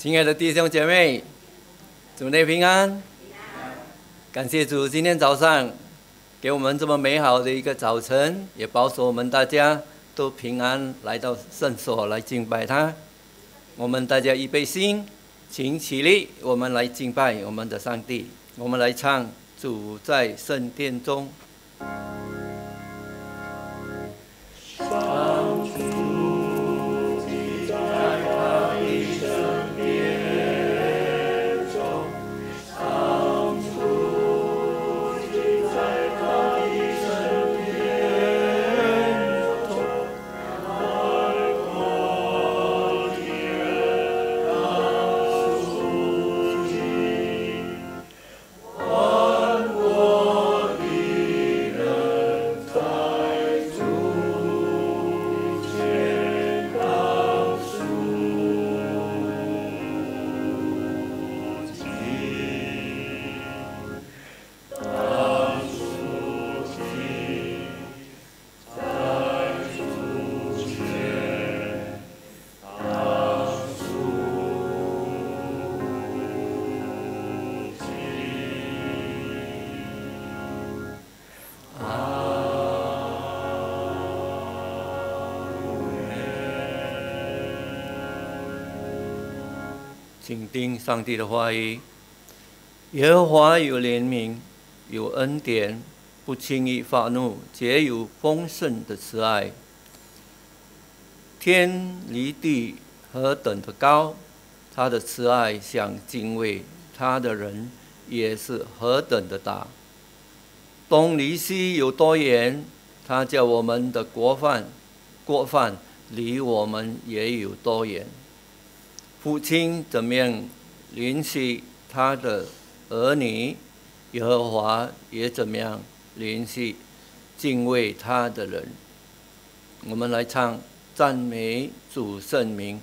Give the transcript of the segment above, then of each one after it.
亲爱的弟兄姐妹，主内平安。感谢主，今天早上给我们这么美好的一个早晨，也保守我们大家都平安来到圣所来敬拜他。我们大家预备心，请起立，我们来敬拜我们的上帝。我们来唱主在圣殿中。请听上帝的话语。耶和华有怜悯，有恩典，不轻易发怒，且有丰盛的慈爱。天离地何等的高，他的慈爱像敬畏他的人也是何等的大。东离西有多远，他叫我们的过犯离我们也有多远。父亲怎么样怜惜他的儿女，耶和华也怎么样怜惜敬畏他的人。我们来唱赞美主圣名。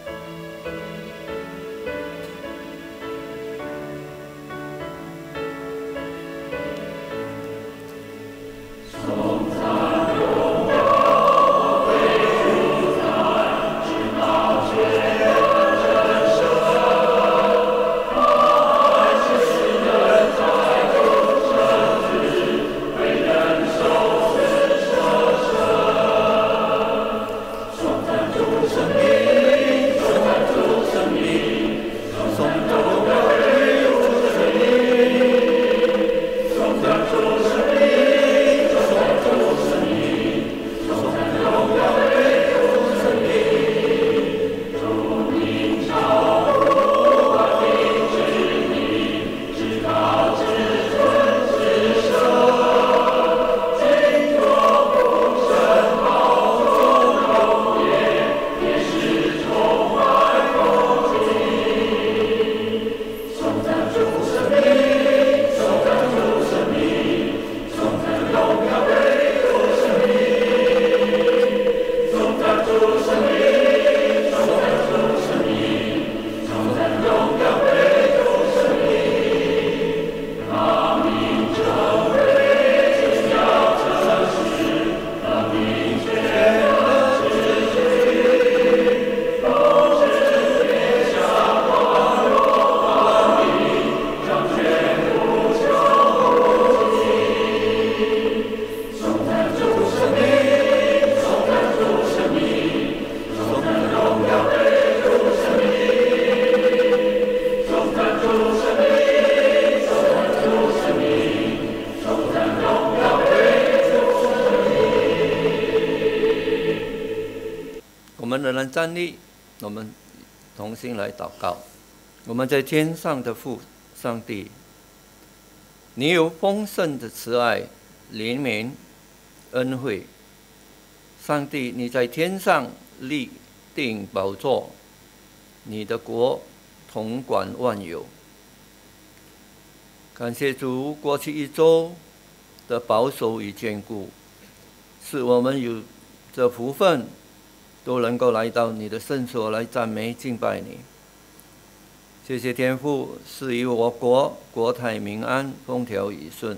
我们仍然站立，我们同心来祷告。我们在天上的父上帝，你有丰盛的慈爱、怜悯、恩惠。上帝，你在天上立定宝座，你的国统管万有。感谢主，过去一周的保守与眷顾，使我们有这福分，都能够来到你的圣所来赞美敬拜你。谢谢天父，赐予我国国泰民安，风调雨顺。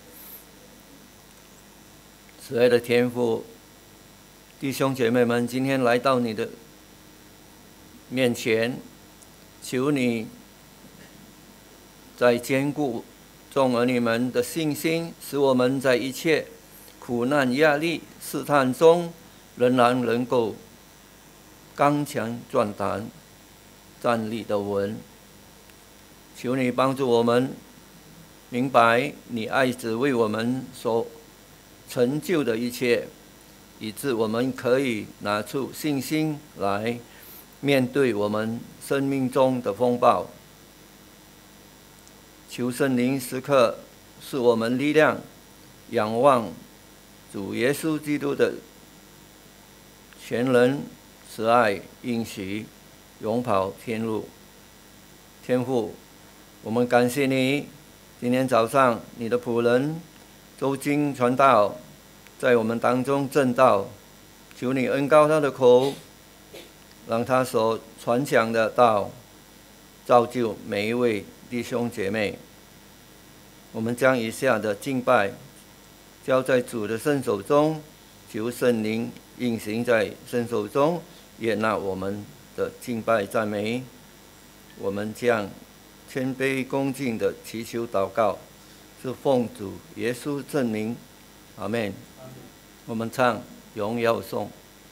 慈爱的天父，弟兄姐妹们，今天来到你的面前， 求你在兼顾众儿女们的信心，使我们在一切苦难、压力、试探中，仍然能够刚强壮胆，站立得稳。求你帮助我们明白你爱子为我们所成就的一切，以致我们可以拿出信心来面对我们生命中的风暴。求圣灵时刻是我们力量，仰望主耶稣基督的全能、慈爱、应许，永跑天路。天父，我们感谢你，今天早上你的仆人周经传道在我们当中证道，求你恩膏他的口，让他所传讲的道造就每一位弟兄姐妹。我们将以下的敬拜交在主的圣手中，求圣灵运行在圣手中，悦纳我们的敬拜赞美。我们将谦卑恭敬的祈求祷告，是奉主耶稣圣名，阿们。我们唱荣耀颂。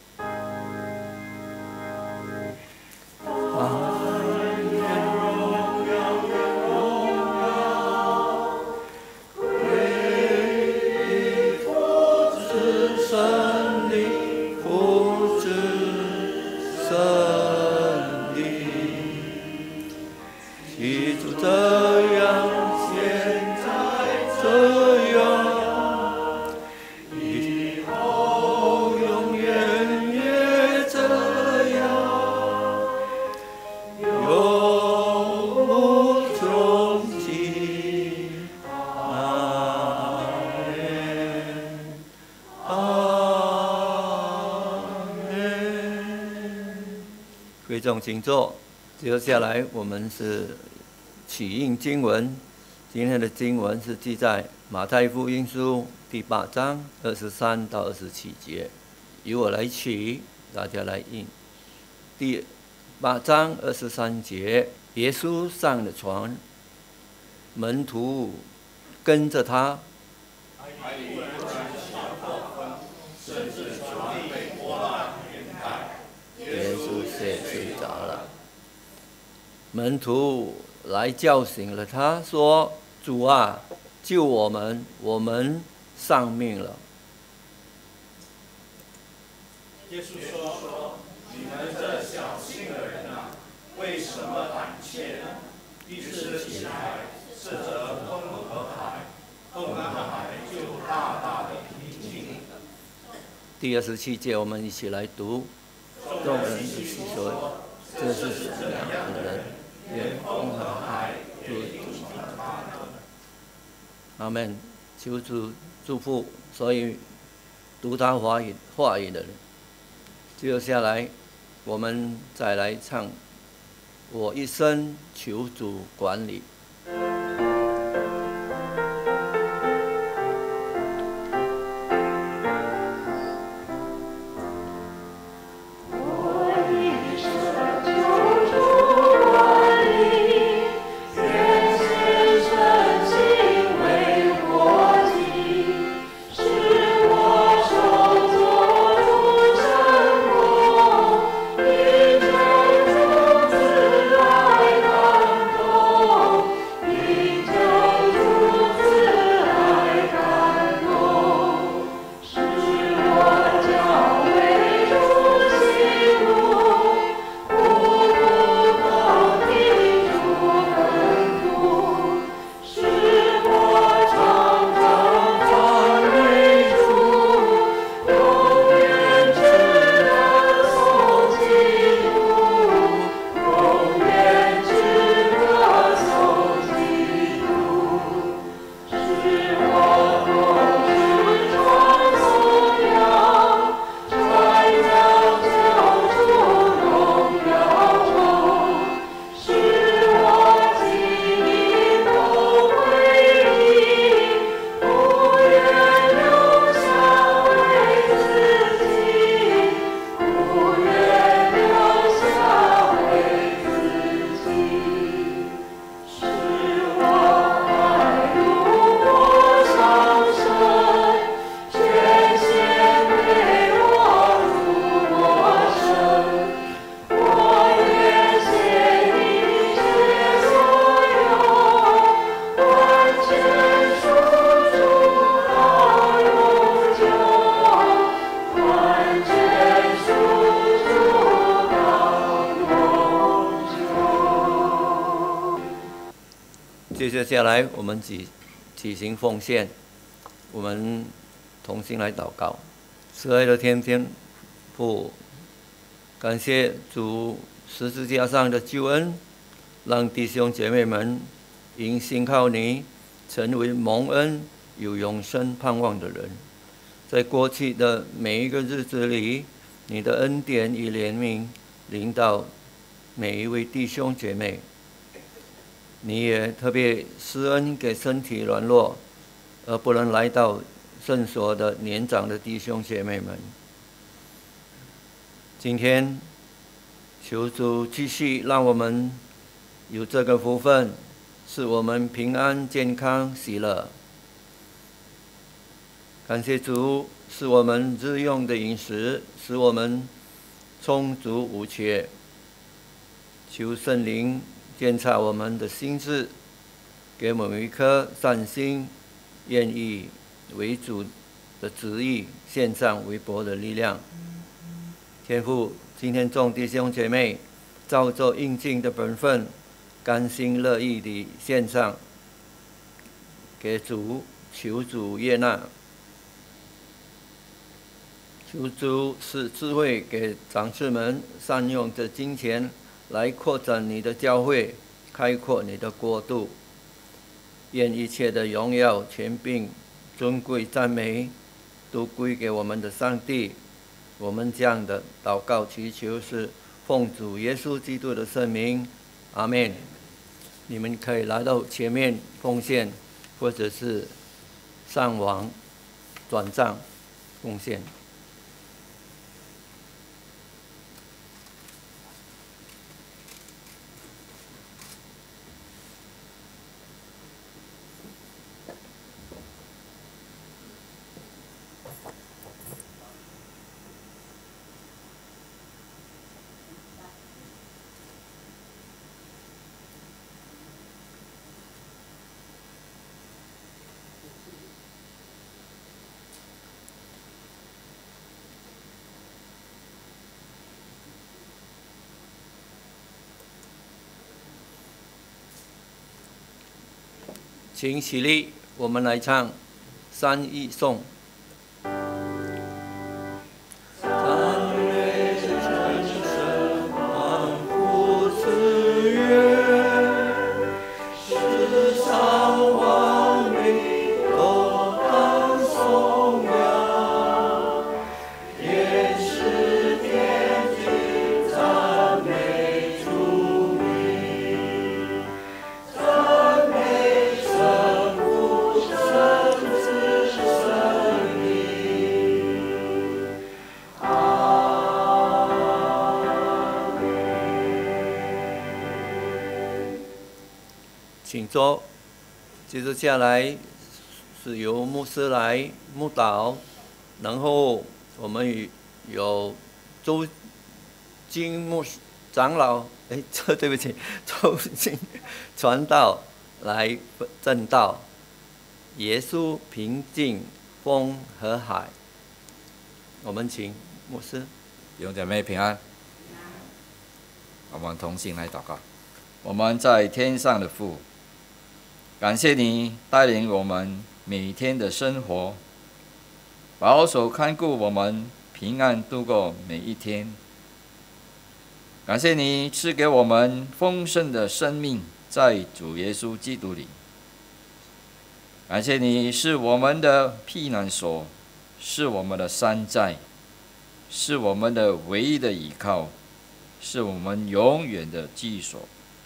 贵重请坐。接下来我们是起应经文，今天的经文是记在马太福音书第8章23到27节，由我来起，大家来应。第8章23节，耶稣上了船，门徒跟着他。耶稣却睡着了。门徒来叫醒了他，说：“主啊，救我们，我们丧命了。” 耶稣说：“你们这小信的人啊，为什么胆怯呢？”于是起来，斥责风和海，风和海就大大的平静了。 第27节，我们一起来读。众人一起说：“这是什么样的人？连风和海都听他的。”阿们。求主祝福所有读他话语的人。接下来，我们再来唱《我一生求主管理》。 Oh 接下来我们举行奉献，我们同心来祷告。慈爱的天父，感谢主十字架上的救恩，让弟兄姐妹们因信靠你，成为蒙恩有永生盼望的人。在过去的每一个日子里，你的恩典与怜悯临到每一位弟兄姐妹。你也特别施恩给身体软弱而不能来到圣所的年长的弟兄姐妹们。今天求主继续让我们有这个福分，使我们平安健康喜乐。感谢主，使我们日用的饮食使我们充足无缺。求圣灵监察我们的心智，给我们一颗善心，愿意为主的旨意献上微薄的力量。天父，今天众弟兄姐妹照着应尽的本分，甘心乐意地献上给主，求主悦纳。求主赐智慧给长子们，善用这金钱来扩展你的教会，开阔你的国度。愿一切的荣耀、权柄、尊贵、赞美，都归给我们的上帝。我们这样的祷告祈求是奉主耶稣基督的圣名，阿们。你们可以来到前面奉献，或者是上网转账奉献。请起立，我们来唱《三义颂》。请坐。接着下来是由牧师来牧导，然后我们有周金牧长老，对不起，周金传道来证道。耶稣平静风和海。我们请牧师。 弟兄姐妹平安。我们同心来祷告。我们在天上的父，感谢你带领我们每天的生活，保守看顾我们平安度过每一天。感谢你赐给我们丰盛的生命，在主耶稣基督里。感谢你是我们的避难所，是我们的山寨，是我们的唯一的依靠，是我们永远的居所。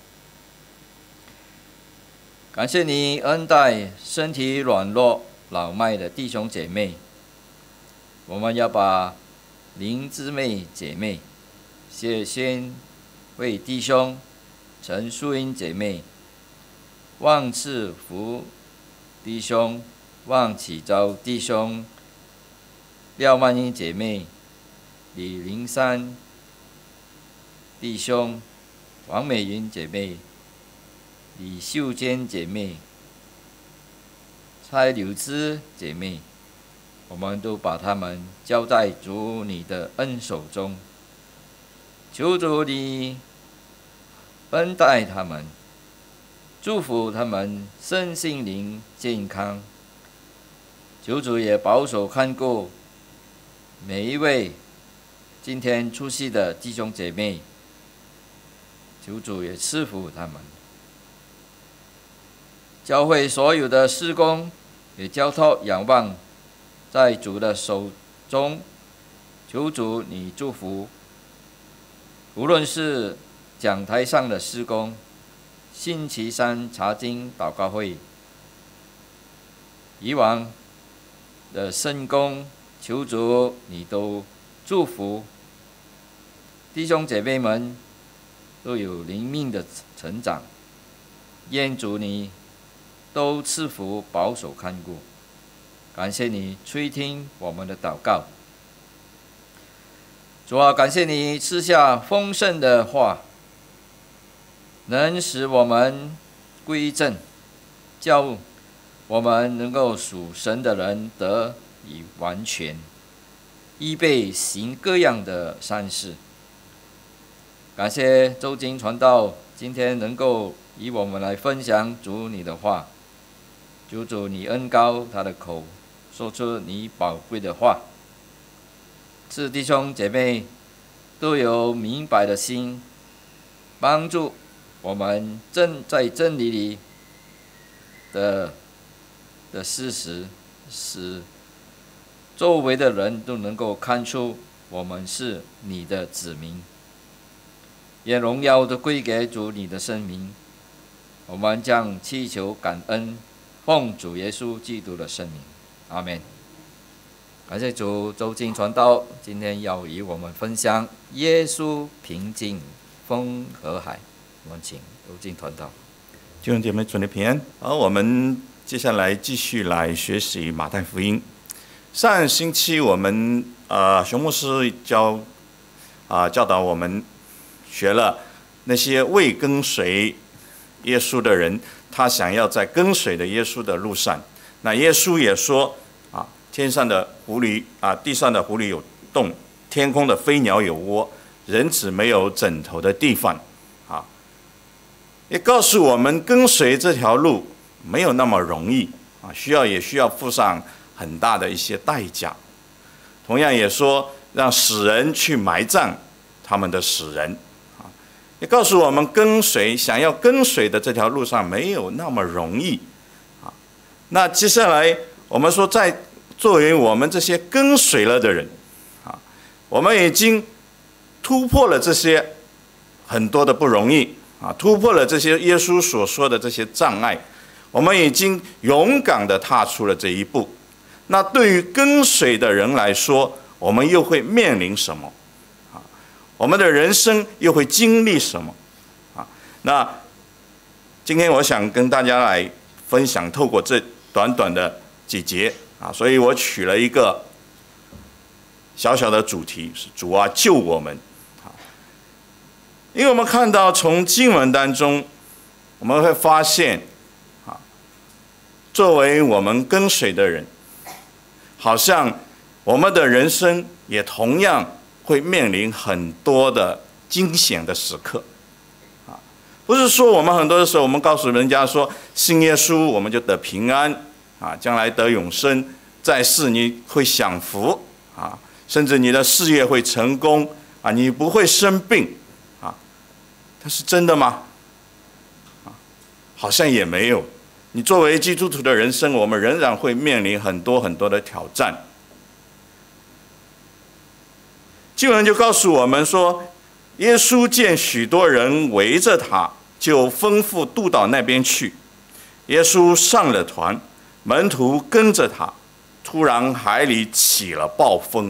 感谢你恩待身体软弱老迈的弟兄姐妹。我们要把林姊妹姐妹、谢仙为弟兄、陈淑英姐妹、望赐福弟兄、望启昭弟兄、廖曼英姐妹、李灵山弟兄、王美云姐妹、李秀娟姐妹、蔡柳枝姐妹，我们都把他们交在主你的恩手中，求主你恩待他们， 祝福他们身心灵健康。求主也保守看顾每一位今天出席的弟兄姐妹，求主也赐福他们。教会所有的事工也交托仰望在主的手中，求主你祝福。无论是讲台上的事工、星期三查经祷告会、以往的圣工，求主你都祝福弟兄姐妹们都有灵命的成长，愿主你都赐福保守看顾。感谢你垂听我们的祷告。主啊，感谢你赐下丰盛的话，能使我们归正，叫我们能够属神的人得以完全，预备行各样的善事。感谢周金传道今天能够与我们来分享主你的话，求主你恩膏他的口，说出你宝贵的话，赐弟兄姐妹都有明白的心，帮助我们在真理里的事实，使周围的人都能够看出我们是你的子民。愿荣耀都归给主你的圣名。我们将祈求感恩，奉主耶稣基督的圣名，阿们。感谢主，周金传道今天要与我们分享耶稣平静风和海。我们请周金传道。 弟兄姐妹，主内平安。好，我们接下来继续来学习马太福音。上星期我们熊牧师教导我们学了那些未跟随耶稣的人，他想要在跟随的耶稣的路上。那耶稣也说天上的狐狸地上的狐狸有洞，天空的飞鸟有窝，人子没有枕头的地方也告诉我们跟随这条路没有那么容易也需要付上很大的一些代价。同样也说让死人去埋葬他们的死人也告诉我们想要跟随的这条路上没有那么容易那接下来我们说，作为我们这些跟随了的人我们已经突破了这些很多的不容易突破了这些耶稣所说的这些障碍，我们已经勇敢地踏出了这一步。那对于跟随的人来说，我们又会面临什么我们的人生又会经历什么那今天我想跟大家来分享，透过这短短的几节所以我取了一个小小的主题，是主啊救我们因为我们看到从经文当中我们会发现作为我们跟随的人，好像我们的人生也同样会面临很多的惊险的时刻不是说我们很多的时候我们告诉人家说信耶稣我们就得平安将来得永生，在世你会享福甚至你的事业会成功你不会生病但是真的吗好像也没有。你作为基督徒的人生，我们仍然会面临很多很多的挑战。经文就告诉我们说，耶稣见许多人围着他，就吩咐渡到那边去。耶稣上了船，门徒跟着他。突然海里起了暴风。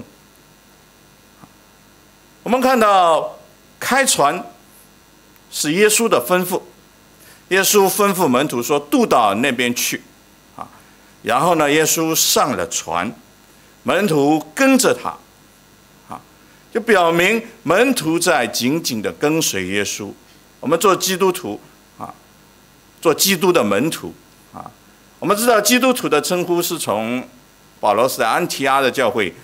我们看到开船是耶稣的吩咐，耶稣吩咐门徒说渡到那边去然后呢，耶稣上了船，门徒跟着他就表明门徒在紧紧的跟随耶稣。我们做基督徒做基督的门徒我们知道基督徒的称呼是从保罗在安提阿的教会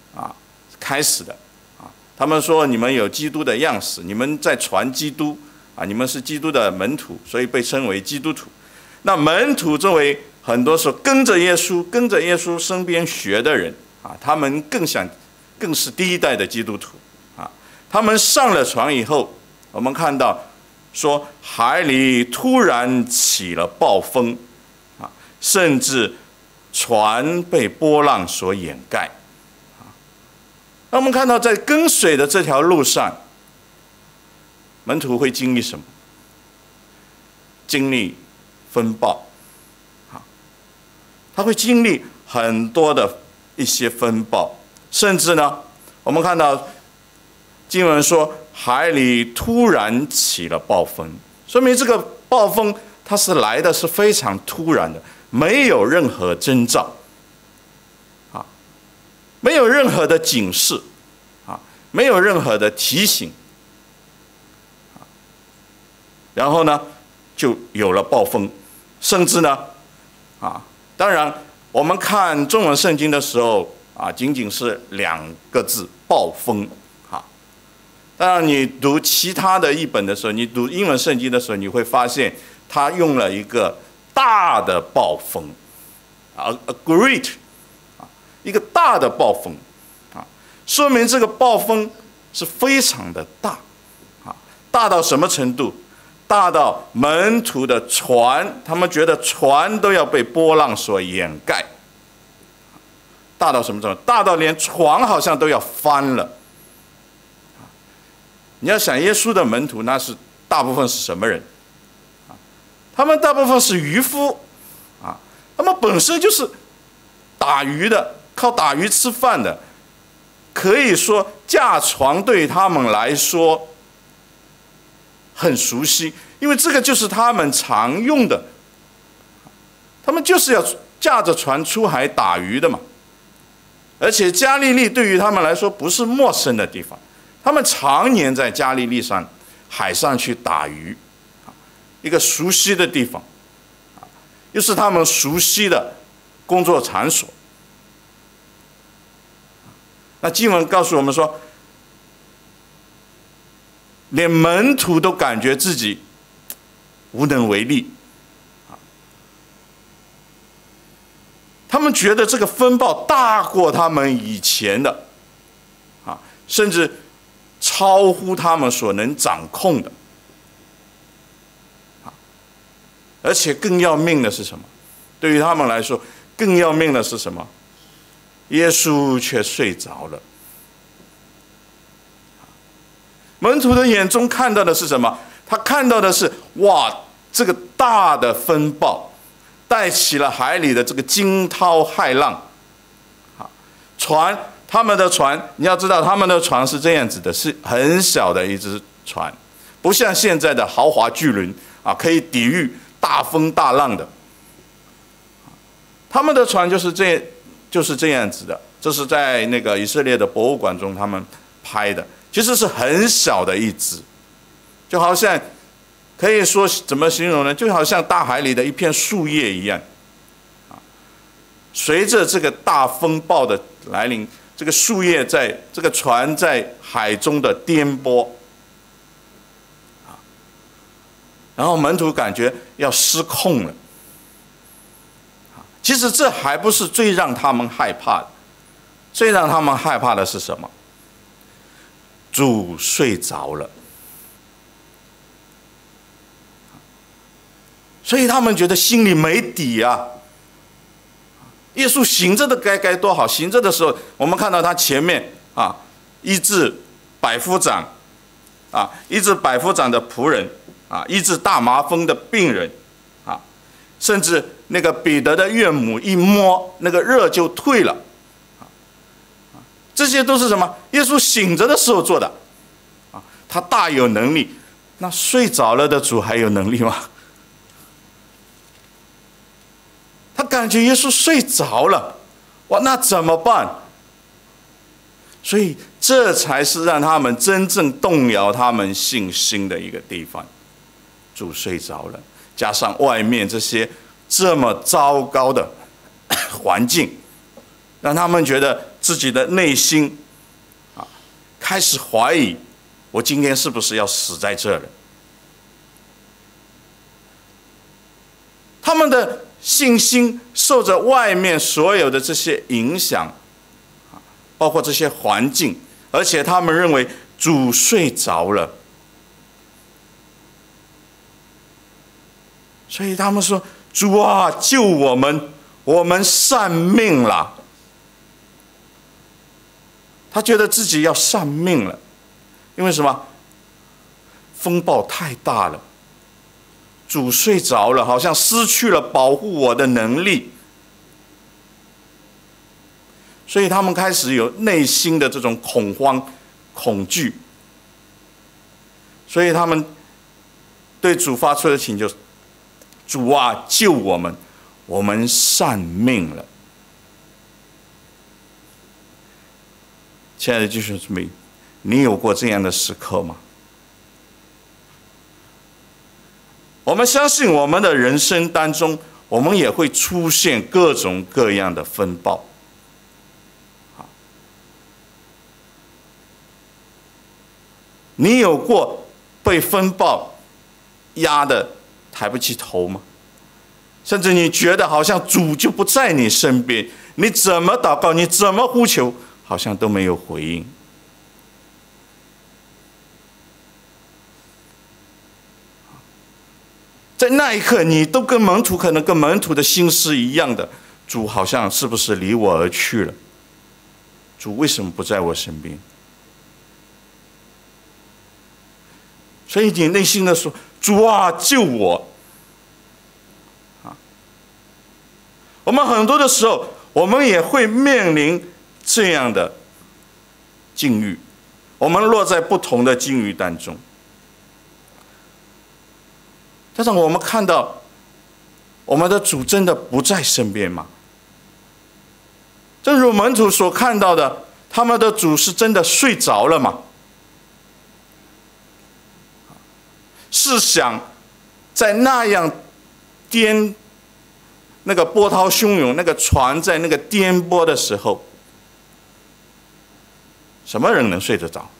开始的他们说你们有基督的样式，你们在传基督啊，你们是基督的门徒，所以被称为基督徒。那门徒作为很多时候跟着耶稣身边学的人啊，他们更是第一代的基督徒啊。他们上了船以后，我们看到说海里突然起了暴风啊，甚至船被波浪所掩盖啊。那我们看到在跟随的这条路上，门徒会经历什么？经历风暴啊，他会经历很多的一些风暴，甚至呢，我们看到经文说海里突然起了暴风，说明这个暴风它是来的是非常突然的，没有任何征兆啊，没有任何的警示啊，没有任何的提醒啊，然后呢就有了暴风，甚至呢啊，当然我们看中文圣经的时候啊，仅仅是2个字暴风。当然，你读其他的译本的时候，你读英文圣经的时候，你会发现他用了一个大的暴风，啊 ，a great， 啊，一个大的暴风，啊，说明这个暴风是非常的大，啊，大到什么程度？大到门徒的船，他们觉得船都要被波浪所掩盖，大到什么程度？大到连船好像都要翻了。你要想耶稣的门徒，那是大部分是什么人？他们大部分是渔夫，啊，他们本身就是打鱼的，靠打鱼吃饭的，可以说驾船对他们来说很熟悉，因为这个就是他们常用的，他们就是要驾着船出海打鱼的嘛。而且加利利对于他们来说不是陌生的地方。他们常年在加利利上海上去打鱼，一个熟悉的地方，又是他们熟悉的工作场所。那经文告诉我们说，连门徒都感觉自己无能为力，他们觉得这个风暴大过他们以前的，甚至超乎他们所能掌控的，而且更要命的是什么？对于他们来说，更要命的是什么？耶稣却睡着了。门徒的眼中看到的是什么？他看到的是，哇，这个大的风暴带起了海里的这个惊涛骇浪，他们的船，你要知道，他们的船是这样子的，是很小的一只船，不像现在的豪华巨轮啊，可以抵御大风大浪的。他们的船就是这样子的，这是在那个以色列的博物馆中他们拍的，其实是很小的一只，就好像可以说怎么形容呢？就好像大海里的一片树叶一样。随着这个大风暴的来临，这个树叶在这个船在海中的颠簸，然后门徒感觉要失控了。其实这还不是最让他们害怕的，最让他们害怕的是什么？主睡着了，所以他们觉得心里没底啊。耶稣行着的该多好！行着的时候，我们看到他前面啊，医治百夫长，啊，医治百夫长的仆人，啊，医治大麻风的病人，啊，甚至那个彼得的岳母一摸，那个热就退了，这些都是什么？耶稣醒着的时候做的，啊，他大有能力。那睡着了的主还有能力吗？他感觉耶稣睡着了，哇，那怎么办？所以这才是让他们真正动摇他们信心的一个地方。主睡着了，加上外面这些这么糟糕的环境，让他们觉得自己的内心开始怀疑，我今天是不是要死在这了？ 他们的信心受着外面所有的这些影响，包括这些环境，而且他们认为主睡着了，所以他们说：“主啊，救我们，我们丧命了。”他觉得自己要丧命了，因为什么？风暴太大了，主睡着了，好像失去了保护我的能力，所以他们开始有内心的这种恐慌、恐惧，所以他们对主发出的请求：“主啊，救我们，我们丧命了。”亲爱的弟兄姊妹，你有过这样的时刻吗？我们相信我们的人生当中，我们也会出现各种各样的风暴。你有过被风暴压得抬不起头吗？甚至你觉得好像主就不在你身边，你怎么祷告，你怎么呼求，好像都没有回应。在那一刻，你都跟门徒可能跟门徒的心思一样的，主好像是不是离我而去了？主为什么不在我身边？所以你内心的说：“主啊，救我！”我们很多的时候，我们也会面临这样的境遇，我们落在不同的境遇当中。但是我们看到，我们的主真的不在身边吗？正如门徒所看到的，他们的主是真的睡着了吗？试想，在那样那个波涛汹涌，那个船在那个颠簸的时候，什么人能睡得着？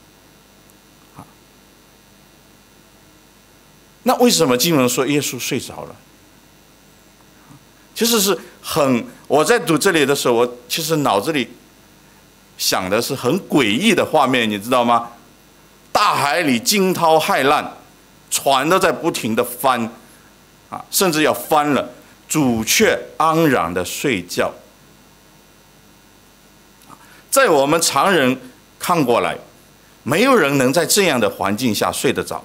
那为什么经文说耶稣睡着了？其实是我在读这里的时候，我其实脑子里想的是很诡异的画面，你知道吗？大海里惊涛骇浪，船都在不停的翻，甚至要翻了，主却安然的睡觉。在我们常人看过来，没有人能在这样的环境下睡得着。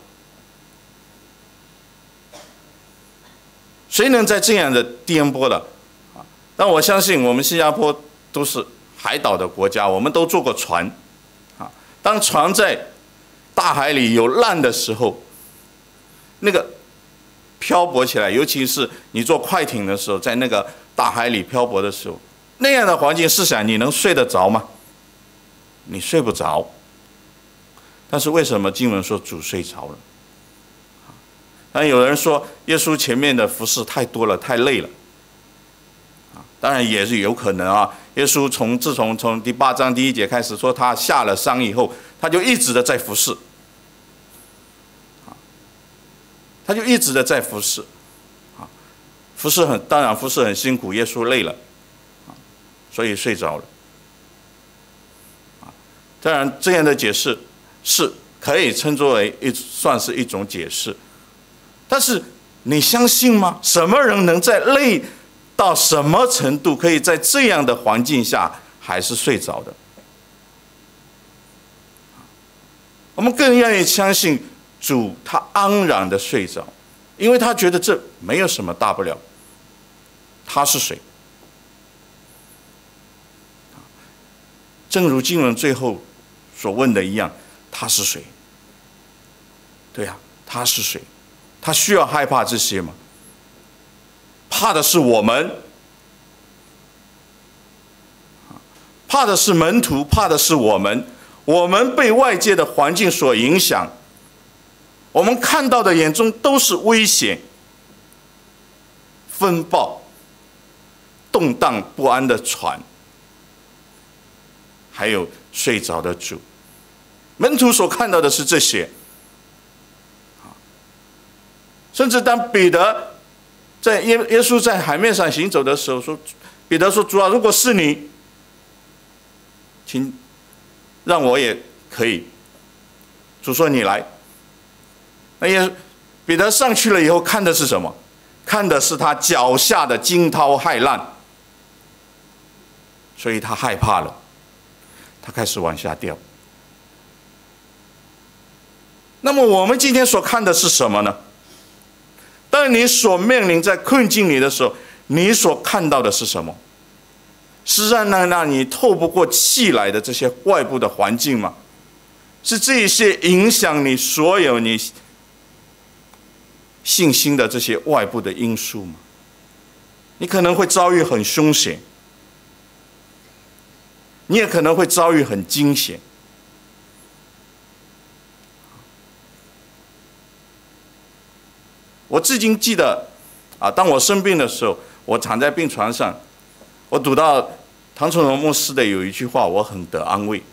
谁能在这样的颠簸的？但我相信我们新加坡都是海岛的国家，我们都坐过船。当船在大海里有浪的时候，那个漂泊起来，尤其是你坐快艇的时候，在那个大海里漂泊的时候，那样的环境，试想你能睡得着吗？你睡不着。但是为什么经文说主睡着了？但有人说耶稣前面的服事太多了，太累了。当然也是有可能啊。耶稣自从第8章第1节开始说他下了山以后，他就一直的在服事，他就一直的在服事，当然服事很辛苦，耶稣累了，所以睡着了。当然这样的解释是可以称作为算是一种解释。但是你相信吗？什么人能在累到什么程度，可以在这样的环境下还是睡着的？我们更愿意相信主他安然的睡着，因为他觉得这没有什么大不了。他是谁？正如经文最后所问的一样，他是谁？对呀，他是谁？他需要害怕这些吗？怕的是我们，怕的是门徒，怕的是我们。我们被外界的环境所影响，我们看到的眼中都是危险、风暴、动荡不安的船，还有睡着的主。门徒所看到的是这些。甚至当彼得在耶稣在海面上行走的时候说，彼得说：“主啊，如果是你，请让我也可以。”主说：“你来。”彼得上去了以后，看的是什么？看的是他脚下的惊涛骇浪，所以他害怕了，他开始往下掉。那么我们今天所看的是什么呢？当你所面临在困境里的时候，你所看到的是什么？是让你透不过气来的这些外部的环境吗？是这些影响你所有你信心的这些外部的因素吗？你可能会遭遇很凶险，你也可能会遭遇很惊险。我至今记得，当我生病的时候，我躺在病床上，我读到唐崇荣牧师的有一句话，我很得安慰。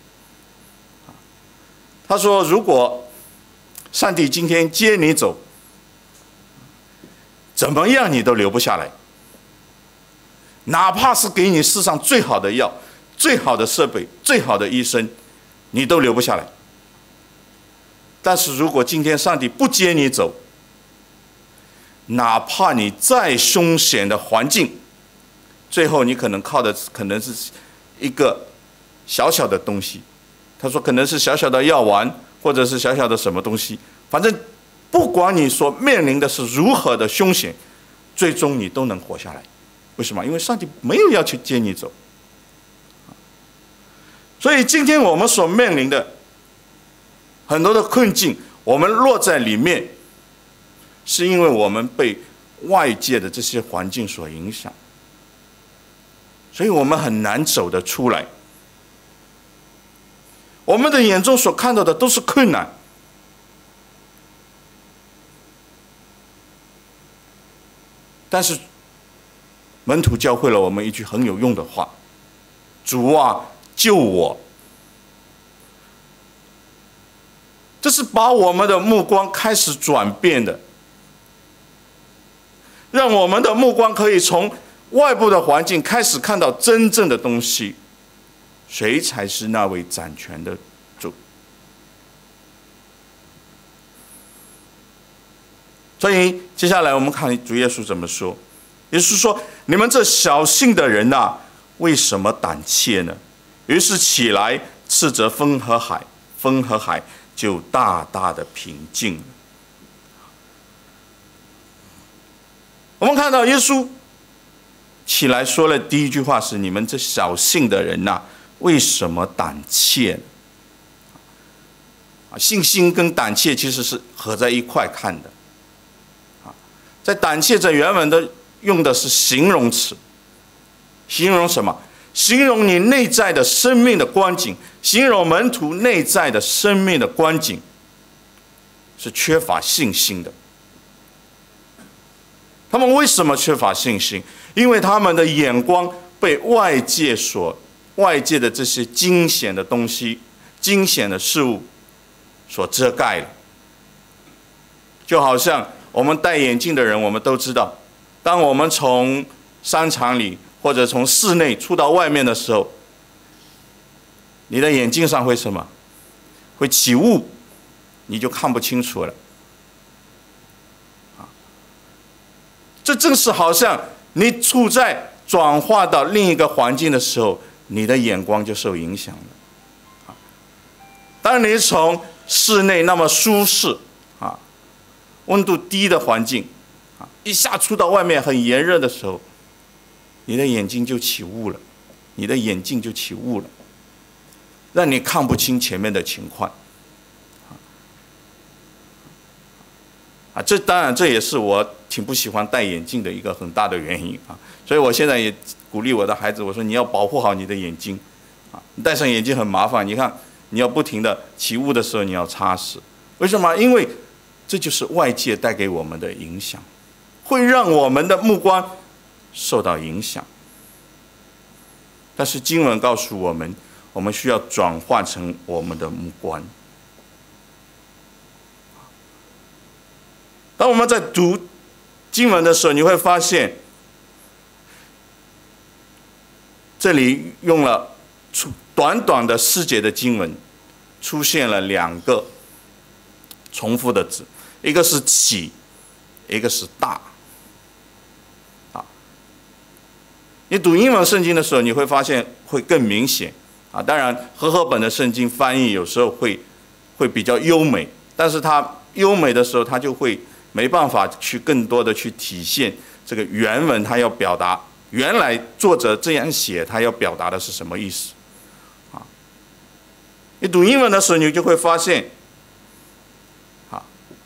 他说：“如果上帝今天接你走，怎么样你都留不下来，哪怕是给你世上最好的药、最好的设备、最好的医生，你都留不下来。但是如果今天上帝不接你走，哪怕你再凶险的环境，最后你可能靠的可能是一个小小的东西。”他说：“可能是小小的药丸，或者是小小的什么东西，反正不管你所面临的是如何的凶险，最终你都能活下来。为什么？因为上帝没有要去接你走。所以今天我们所面临的很多的困境，我们落在里面，是因为我们被外界的这些环境所影响，所以我们很难走得出来。我们的眼中所看到的都是困难，但是门徒教会了我们一句很有用的话：“主啊，救我！”这是把我们的目光开始转变的，让我们的目光可以从外部的环境开始看到真正的东西。谁才是那位掌权的主？所以接下来我们看主耶稣怎么说。耶稣说：“你们这小信的人啊，为什么胆怯呢？”于是起来斥责风和海，风和海就大大的平静了。我们看到耶稣起来说了第一句话是：“你们这小信的人啊，为什么胆怯呢？”信心跟胆怯其实是合在一块看的。在胆怯这原文的用的是形容词，形容什么？形容你内在的生命的光景，形容门徒内在的生命的光景是缺乏信心的。他们为什么缺乏信心？因为他们的眼光被外界的这些惊险的东西、惊险的事物所遮盖了。就好像我们戴眼镜的人，我们都知道，当我们从商场里或者从室内出到外面的时候，你的眼镜上会什么？会起雾，你就看不清楚了。这正是好像你处在转化到另一个环境的时候，你的眼光就受影响了。当你从室内那么舒适温度低的环境一下出到外面很炎热的时候，你的眼睛就起雾了，你的眼镜就起雾了，让你看不清前面的情况。这当然这也是我挺不喜欢戴眼镜的一个很大的原因所以我现在也鼓励我的孩子，我说你要保护好你的眼睛你戴上眼镜很麻烦，你看你要不停的起雾的时候你要擦拭，为什么？因为这就是外界带给我们的影响，会让我们的目光受到影响。但是经文告诉我们，我们需要转换成我们的目光。当我们在读经文的时候，你会发现，这里用了短短的4节的经文，出现了2个重复的字，一个是起，一个是大。你读英文圣经的时候，你会发现会更明显啊。当然，和合本的圣经翻译有时候会比较优美，但是它优美的时候，它就会没办法去更多的去体现这个原文它要表达，原来作者这样写，他要表达的是什么意思啊？你读英文的时候，你就会发现，啊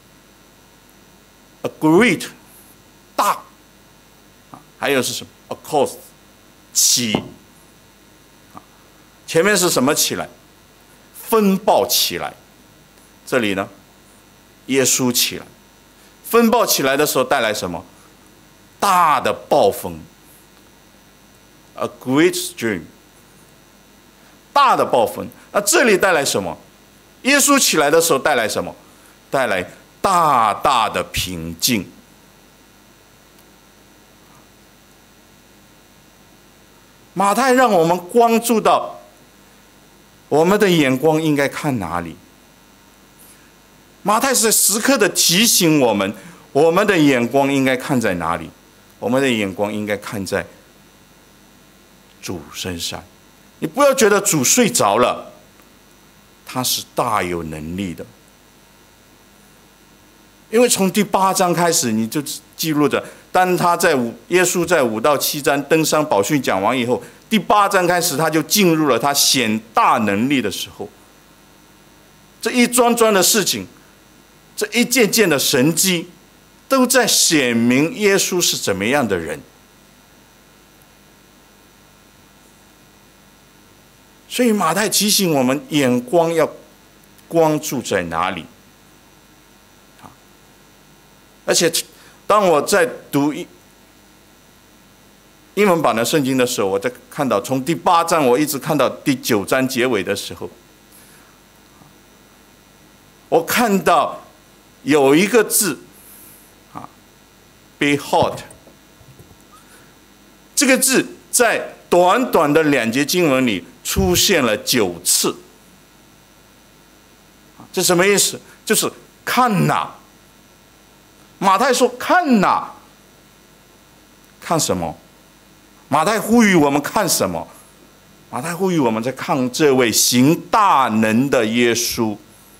，a great 大，还有是什么 ？a cost 起，前面是什么起来？风暴起来。这里呢，耶稣起来，风暴起来的时候带来什么？大的暴风 ，a great storm， 大的暴风。那这里带来什么？耶稣起来的时候带来什么？带来大大的平静。马太让我们关注到，我们的眼光应该看哪里？马太是时刻的提醒我们，我们的眼光应该看在哪里？我们的眼光应该看在主身上。你不要觉得主睡着了，他是大有能力的。因为从第8章开始，你就记录着，当耶稣在5到7章登山宝训讲完以后，第8章开始他就进入了他显大能力的时候。这一桩桩的事情，这一件件的神迹，都在显明耶稣是怎么样的人。所以马太提醒我们，眼光要关注在哪里。而且，当我在读英文版的圣经的时候，我在看到从第8章我一直看到第9章结尾的时候，我看到有一个字，behold， 这个字在短短的2节经文里出现了9次。这什么意思？就是看哪。马太说：“看哪，看什么？”马太呼吁我们看什么？马太呼吁我们在看这位行大能的耶稣。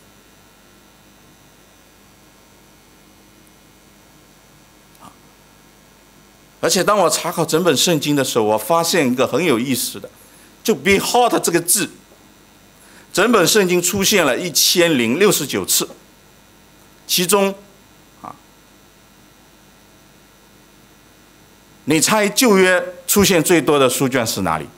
而且当我查考整本圣经的时候，我发现一个很有意思的，就 "behold" 这个字，整本圣经出现了1069次，其中。你猜旧约出现最多的书卷是哪里？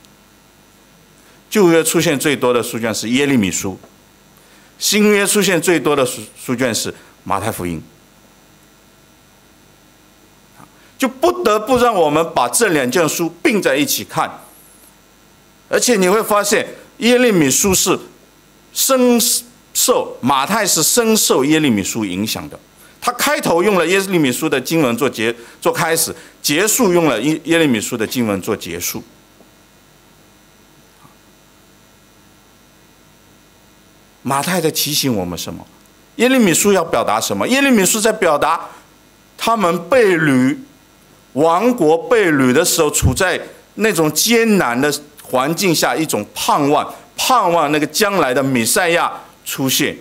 旧约出现最多的书卷是耶利米书，新约出现最多的书卷是马太福音。就不得不让我们把这2卷书并在一起看，而且你会发现耶利米书是马太是深受耶利米书影响的。他开头用了耶利米书的经文做开始，结束用了耶利米书的经文做结束。马太在提醒我们什么？耶利米书要表达什么？耶利米书在表达他们被掳、亡国被掳的时候，处在那种艰难的环境下，一种盼望那个将来的弥赛亚出现。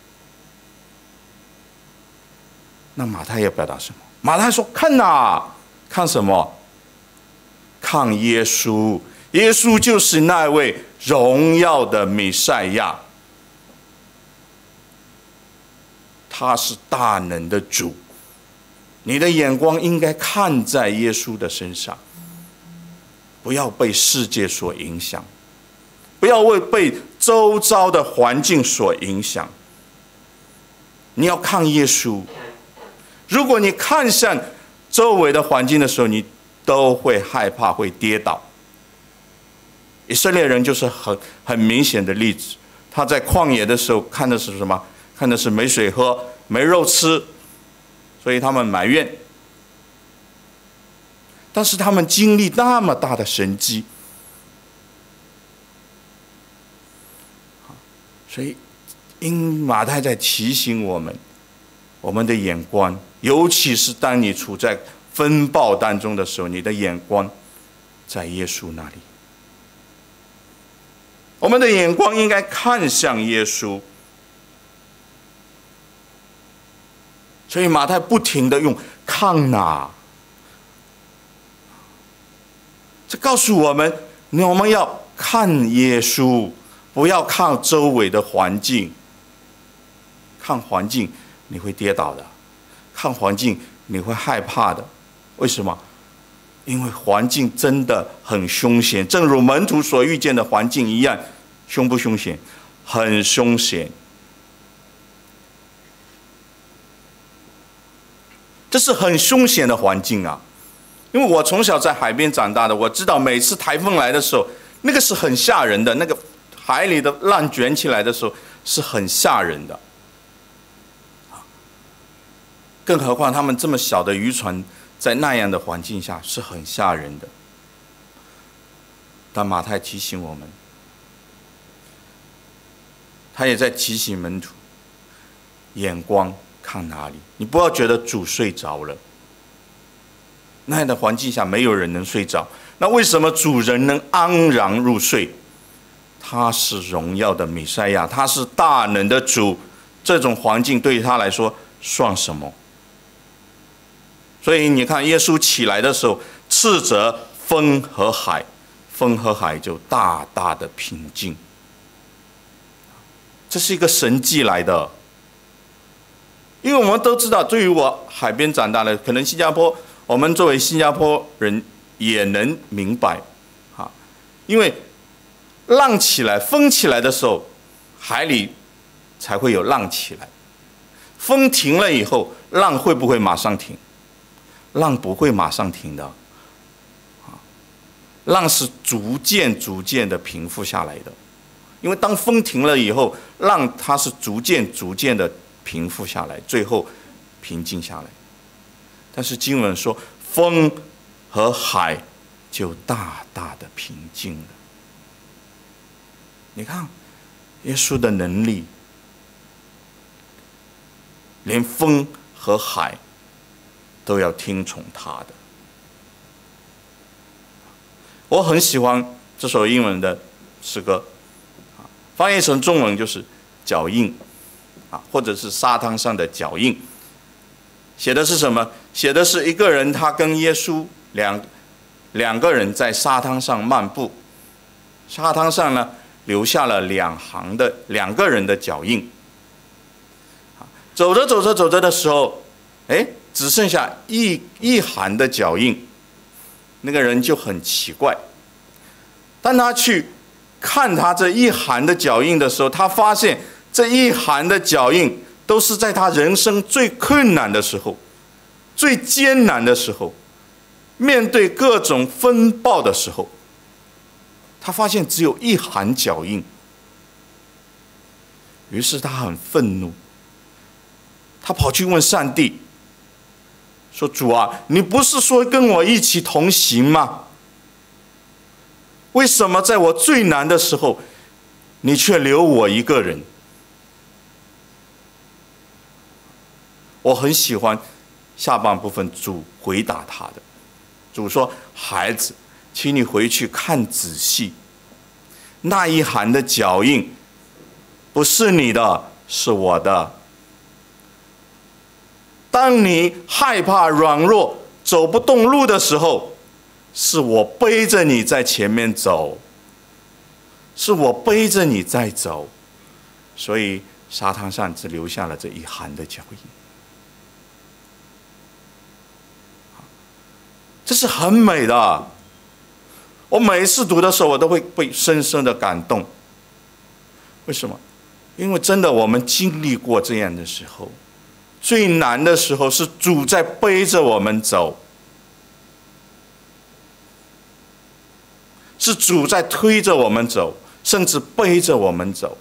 那马太要表达什么？马太说：“看哪，看什么？看耶稣，耶稣就是那位荣耀的弥赛亚，他是大能的主。你的眼光应该看在耶稣的身上，不要被世界所影响，不要被周遭的环境所影响。你要看耶稣。如果你看向周围的环境的时候，你都会害怕，会跌倒。以色列人就是很明显的例子。他在旷野的时候看的是什么？看的是没水喝，没肉吃，所以他们埋怨但是他们经历那么大的神迹，所以因马太在提醒我们，我们的眼光，尤其是当你处在风暴当中的时候，你的眼光在耶稣那里。我们的眼光应该看向耶稣。所以马太不停地用看哪，这告诉我们，我们要看耶稣，不要看周围的环境。看环境你会跌倒的，看环境你会害怕的。为什么？因为环境真的很凶险，正如门徒所遇见的环境一样。凶不凶险？很凶险。这是很凶险的环境啊！因为我从小在海边长大的，我知道每次台风来的时候，那个是很吓人的，那个海里的浪卷起来的时候是很吓人的。更何况他们这么小的渔船，在那样的环境下是很吓人的。但马太提醒我们，他也在提醒门徒，眼光看哪里？你不要觉得主睡着了，那样的环境下没有人能睡着。那为什么主人能安然入睡？他是荣耀的弥赛亚，他是大能的主，这种环境对于他来说算什么？所以你看，耶稣起来的时候，斥责风和海，风和海就大大的平静。这是一个神迹来的。因为我们都知道，对于我海边长大的，可能新加坡，我们作为新加坡人也能明白，因为浪起来、风起来的时候，海里才会有浪起来。风停了以后，浪会不会马上停？浪不会马上停的，浪是逐渐的平复下来的。因为当风停了以后，浪它是逐渐的平复下来，最后平静下来。但是经文说，风和海就大大的平静了。你看，耶稣的能力，连风和海都要听从他的。我很喜欢这首英文的诗歌，翻译成中文就是脚印，或者是沙滩上的脚印。写的是什么？写的是一个人，他跟耶稣两个人在沙滩上漫步，沙滩上呢留下了两个人的脚印。走着的时候，只剩下一行的脚印，那个人就很奇怪。当他去看他这一行的脚印的时候，他发现这一行的脚印都是在他人生最困难的时候、最艰难的时候，面对各种风暴的时候，他发现只有一行脚印。于是他很愤怒，他跑去问上帝说：“主啊，你不是说跟我一起同行吗？为什么在我最难的时候，你却留我一个人？”我很喜欢下半部分主回答他的。主说：“孩子，请你回去看仔细，那一行的脚印不是你的，是我的。当你害怕、软弱、走不动路的时候，是我背着你在前面走，是我背着你在走，所以沙滩上只留下了这一行的脚印。”这是很美的。我每一次读的时候，我都会被深深的感动。为什么？因为真的我们经历过这样的时候，最难的时候是主在背着我们走，是主在推着我们走，甚至背着我们走。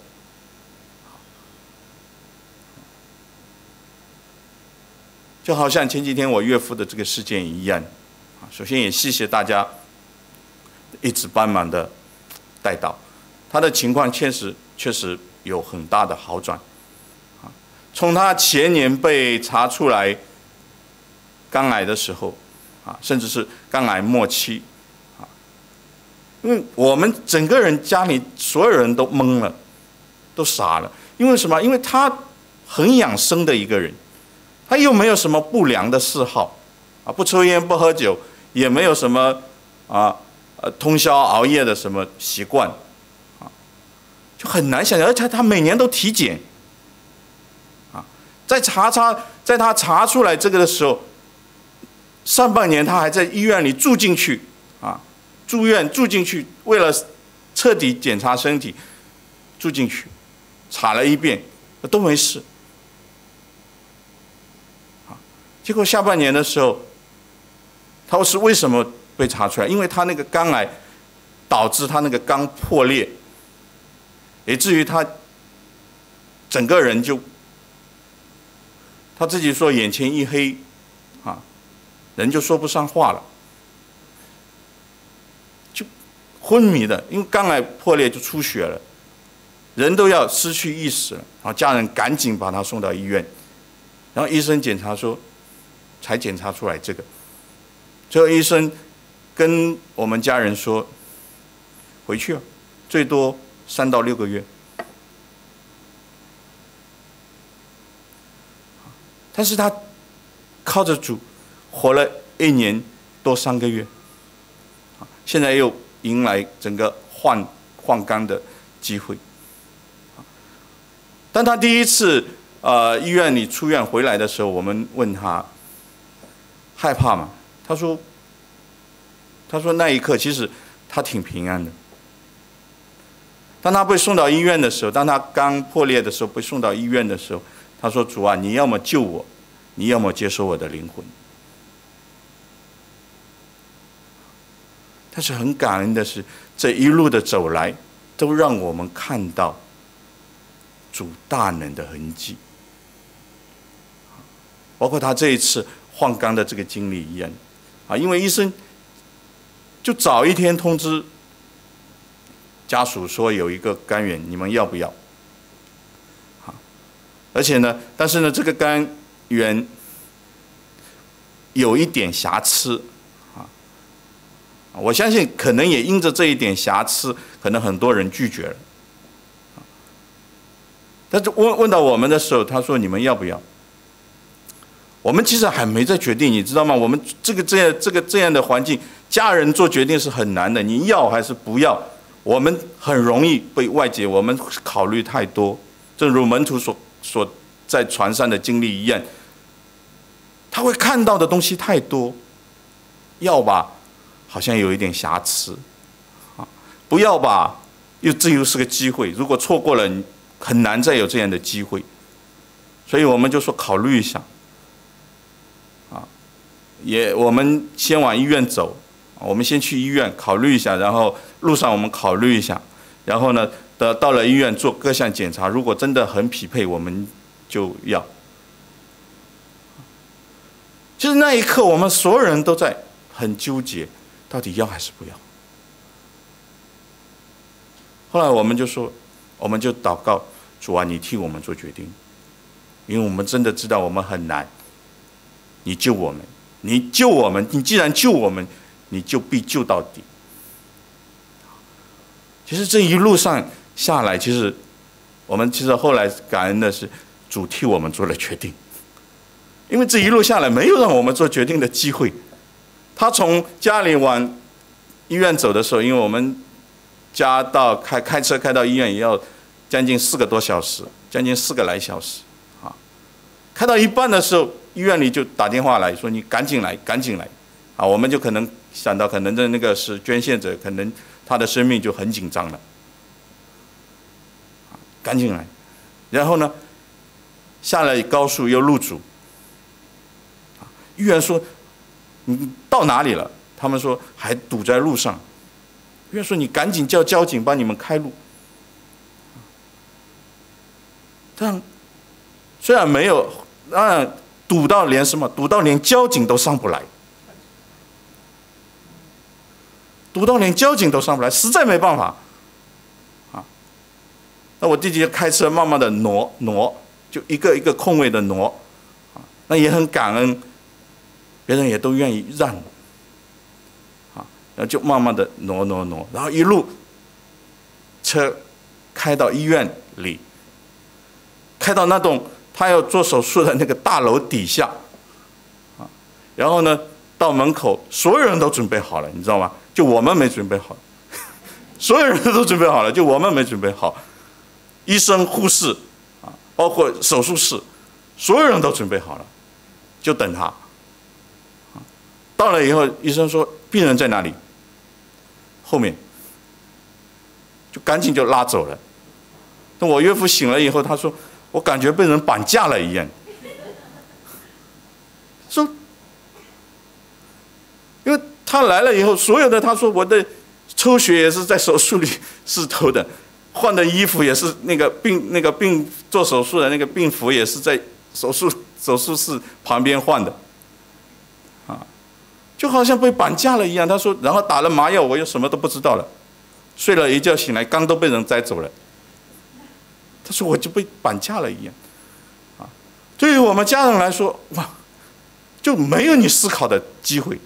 就好像前几天我岳父的这个事件一样， 首先也谢谢大家一直帮忙的带到，他的情况确实有很大的好转。从他前年被查出来肝癌的时候，甚至是肝癌末期，因为我们整个人家里所有人都懵了，都傻了。因为什么？因为他很养生的一个人，他又没有什么不良的嗜好，不抽烟不喝酒，也没有什么通宵熬夜的什么习惯，就很难想象。而且他每年都体检，在他查出来这个的时候，上半年他还在医院里住进去，住院住进去，为了彻底检查身体，住进去，查了一遍都没事。结果下半年的时候，他是为什么被查出来？因为他那个肝癌导致他那个肝破裂，以至于他整个人就他自己说眼前一黑，人就说不上话了，就昏迷的，因为肝癌破裂就出血了，人都要失去意识了。然后家人赶紧把他送到医院，然后医生检查说，才检查出来这个。最后医生跟我们家人说，回去了，最多3到6个月。但是他靠着主活了1年多3个月，现在又迎来整个换肝的机会。当他第一次医院里出院回来的时候，我们问他害怕吗？他说那一刻其实他挺平安的。当他被送到医院的时候，当他肝破裂的时候被送到医院的时候，他说：“主啊，你要么救我，你要么接收我的灵魂。”但是很感恩的是，这一路的走来，都让我们看到主大能的痕迹。包括他这一次换肝的这个经历一样，因为医生就早一天通知家属说有一个肝源，你们要不要？而且呢，但是呢，这个肝源有一点瑕疵，我相信可能也因着这一点瑕疵，可能很多人拒绝了。但是问到我们的时候，他说：“你们要不要？”我们其实还没在决定，你知道吗？我们这样的环境，家人做决定是很难的。你要还是不要？我们很容易被外界，我们考虑太多。正如门徒所在船上的经历一样，他会看到的东西太多，要吧，好像有一点瑕疵，不要吧，这又是个机会。如果错过了，很难再有这样的机会。所以我们就说考虑一下。我们先往医院走，我们先去医院考虑一下，然后路上我们考虑一下，然后呢，到了医院做各项检查，如果真的很匹配，我们就要。就是那一刻，我们所有人都在很纠结，到底要还是不要。后来我们就说，我们就祷告，主啊，你替我们做决定，因为我们真的知道我们很难，你救我们。你救我们，你既然救我们，你就必救到底。其实这一路上下来，我们后来感恩的是，主替我们做了决定，因为这一路下来没有让我们做决定的机会。他从家里往医院走的时候，因为我们家到开车开到医院也要将近4个多小时，将近4个来小时，开到一半的时候，医院里就打电话来说：“你赶紧来，赶紧来！”我们就可能想到，可能的那个是捐献者，可能他的生命就很紧张了，赶紧来。然后呢，下了高速又入主，医院说：“你到哪里了？”他们说：“还堵在路上。”医院说：“你赶紧叫交警帮你们开路。”但虽然没有，堵到连交警都上不来， 堵到连交警都上不来，实在没办法。那我弟弟就开车慢慢的挪，就一个一个空位的挪，那也很感恩，别人也都愿意让，然后就慢慢的挪，然后一路车开到医院里，开到那栋他要做手术的那个大楼底下，然后呢到门口，所有人都准备好了，你知道吗？就我们没准备好，所有人都准备好了，就我们没准备好。医生、护士，包括手术室，所有人都准备好了，就等他。到了以后，医生说病人在哪里？后面，就赶紧就拉走了。那我岳父醒了以后，他说我感觉被人绑架了一样。说，因为他来了以后，所有的他说我的抽血也是在手术室抽的。换的衣服也是那个病做手术的那个病服也是在手术室旁边换的，就好像被绑架了一样。他说，然后打了麻药，我又什么都不知道了，睡了一觉醒来，刚都被人摘走了。他说我就被绑架了一样，对于我们家人来说，哇，就没有你思考的机会。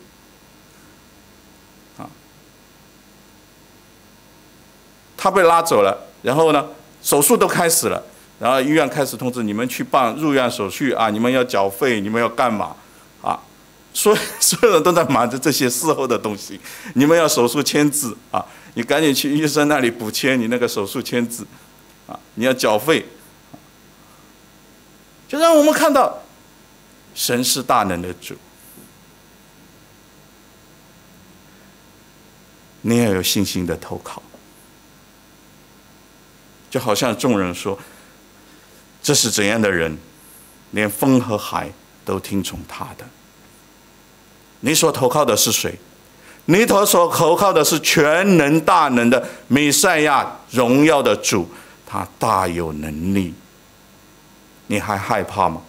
他被拉走了，然后呢，手术都开始了，然后医院开始通知你们去办入院手续啊，你们要缴费，你们要干嘛啊？所有人都在忙着这些事后的东西，你们要手术签字啊，你赶紧去医生那里补签你那个手术签字啊，你要缴费，就让我们看到神是大能的主，你要有信心的投靠。就好像众人说，这是怎样的人，连风和海都听从他的。你所投靠的是谁？你所投靠的是全能大能的弥赛亚，荣耀的主，他大有能力。你还害怕吗？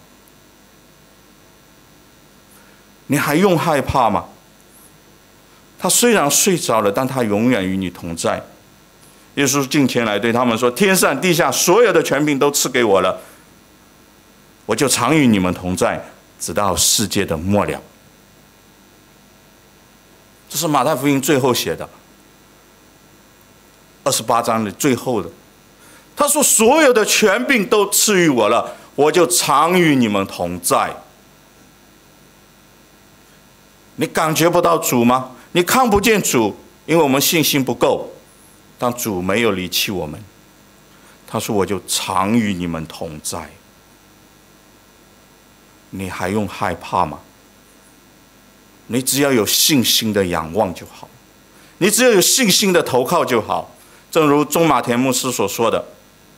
你还用害怕吗？他虽然睡着了，但他永远与你同在。耶稣近前来对他们说，天上地下所有的权柄都赐给我了，我就常与你们同在，直到世界的末了。这是马太福音最后写的28章的最后的，他说所有的权柄都赐予我了，我就常与你们同在。你感觉不到主吗？你看不见主，因为我们信心不够，但主没有离弃我们。他说我就常与你们同在。你还用害怕吗？你只要有信心的仰望就好，你只要有信心的投靠就好。正如中马田牧师所说的，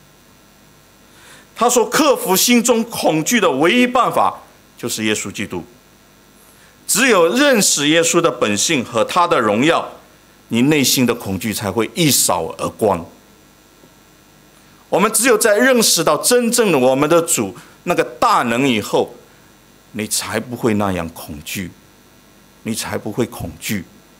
他说克服心中恐惧的唯一办法就是耶稣基督。只有认识耶稣的本性和他的荣耀，你内心的恐惧才会一扫而光。我们只有在认识到真正的我们的主那个大能以后，你才不会那样恐惧，你才不会恐惧。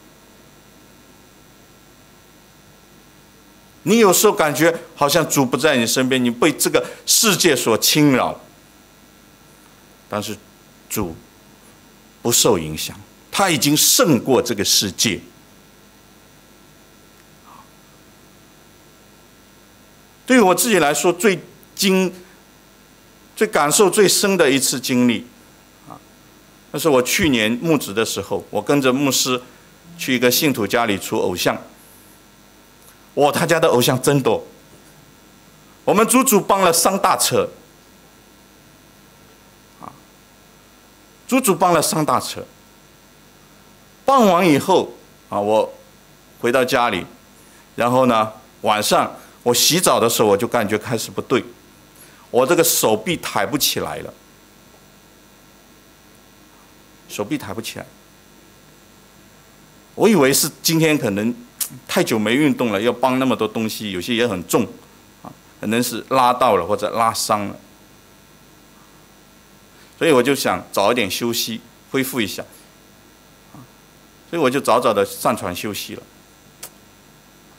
你有时候感觉好像主不在你身边，你被这个世界所侵扰，但是主不受影响，他已经胜过这个世界。对于我自己来说，最感受最深的一次经历，那是我去年牧职的时候，我跟着牧师去一个信徒家里除偶像。他家的偶像真多，我们足足帮了3大车，足足帮了3大车。帮完以后我回到家里，然后呢，晚上我洗澡的时候，我就感觉开始不对，我这个手臂抬不起来了，手臂抬不起来。我以为是今天可能太久没运动了，要帮那么多东西，有些也很重，可能是拉到了或者拉伤了，所以我就想早一点休息，恢复一下，所以我就早早的上床休息了。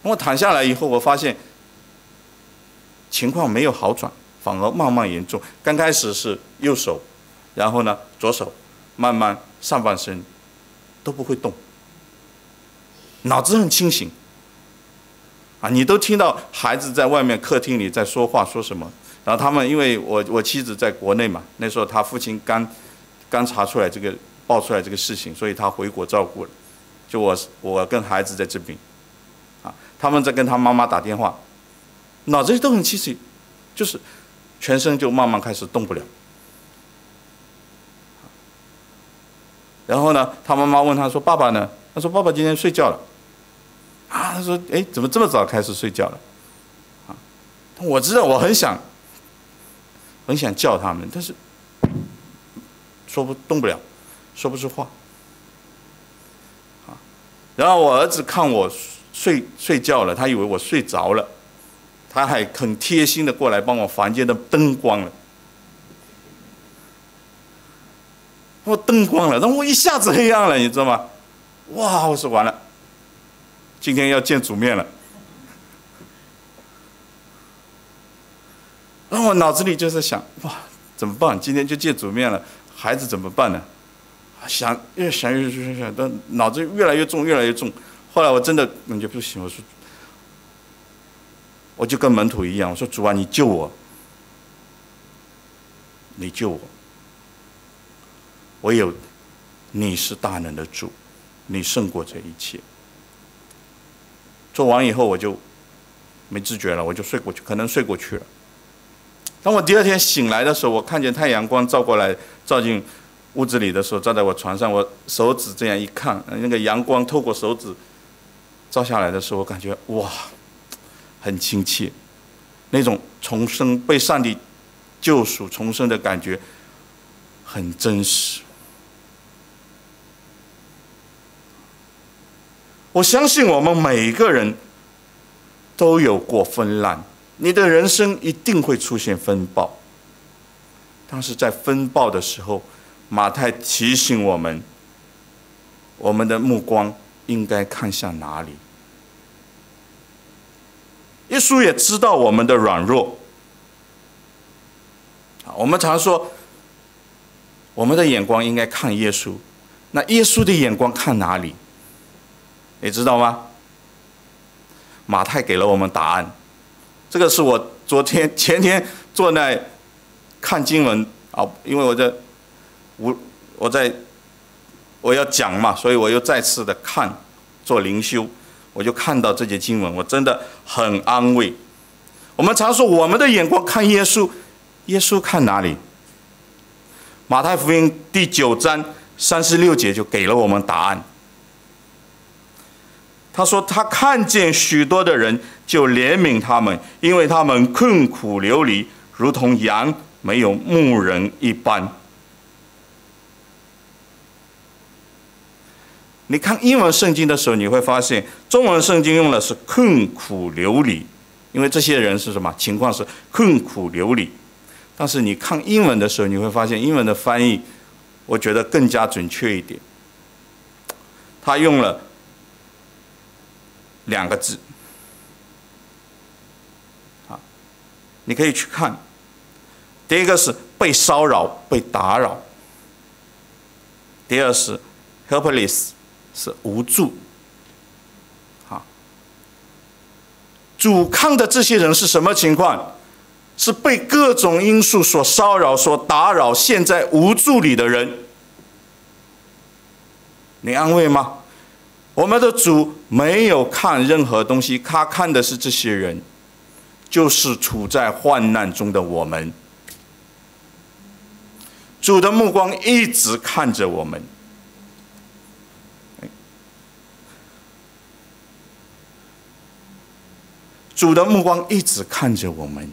我躺下来以后，我发现情况没有好转，反而慢慢严重。刚开始是右手，然后呢左手，慢慢上半身都不会动，脑子很清醒。你都听到孩子在外面客厅里在说话，说什么？然后他们因为我妻子在国内嘛，那时候他父亲刚查出来爆出来这个事情，所以他回国照顾了。就我跟孩子在这边，他们在跟他妈妈打电话，脑子里都很清醒，就是全身就慢慢开始动不了。然后呢，他妈妈问他说：“爸爸呢？”他说：“爸爸今天睡觉了。”他说：“哎，怎么这么早开始睡觉了？”我知道我很想叫他们，但是动不了，说不出话。然后我儿子看我睡觉了，他以为我睡着了，他还很贴心的过来帮我房间的灯关了。我灯光了，然后我一下子黑暗了，你知道吗？哇！我说完了，今天要见主面了。然后我脑子里就在想，哇，怎么办？今天就见主面了，孩子怎么办呢？越想，但脑子越来越重，越来越重。后来我真的感觉不行，我就跟门徒一样，我说主啊，你救我，你救我。唯有你是大能的主，你胜过这一切。做完以后我就没知觉了，我就睡过去，可能睡过去了。当我第二天醒来的时候，我看见太阳光照过来，照进屋子里的时候，照在我床上，我手指这样一看，那个阳光透过手指照下来的时候，我感觉哇，很亲切，那种重生被上帝救赎重生的感觉很真实。我相信我们每一个人都有过风浪，你的人生一定会出现风暴。但是在风暴的时候，马太提醒我们，我们的目光应该看向哪里。耶稣也知道我们的软弱。我们常说，我们的眼光应该看耶稣，那耶稣的眼光看哪里？你知道吗？马太给了我们答案。这个是我前天坐在看经文因为我要讲嘛，所以我又再次的做灵修，我就看到这节经文，我真的很安慰。我们常说我们的眼光看耶稣，耶稣看哪里？马太福音第9章36节就给了我们答案。他说他看见许多的人，就怜悯他们，因为他们困苦流离，如同羊没有牧人一般。你看英文圣经的时候，你会发现中文圣经用的是困苦流离，因为这些人是什么情况？是困苦流离。但是你看英文的时候，你会发现英文的翻译我觉得更加准确一点，他用了2个字，你可以去看。第一个是被骚扰、被打扰；第二是 helpless， 是无助。主看的这些人是什么情况？是被各种因素所骚扰、所打扰，现在无助里的人。你安慰吗？我们的主没有看任何东西，他看的是这些人，就是处在患难中的我们。主的目光一直看着我们。主的目光一直看着我们。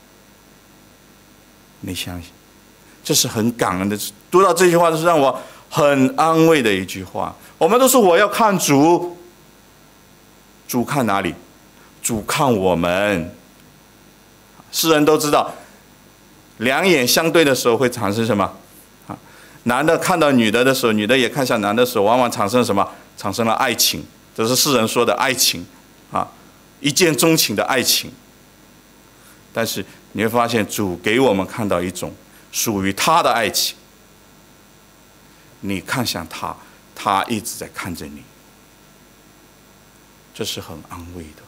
你相信？这是很感恩的。读到这句话，是让我很安慰的一句话。我们都说我要看主，主看哪里？主看我们。世人都知道，两眼相对的时候会产生什么？男的看到女的的时候，女的也看向男的时候，往往产生什么？产生了爱情，这是世人说的爱情。 一见钟情的爱情。但是你会发现，主给我们看到一种属于他的爱情。你看向他，他一直在看着你，这是很安慰的。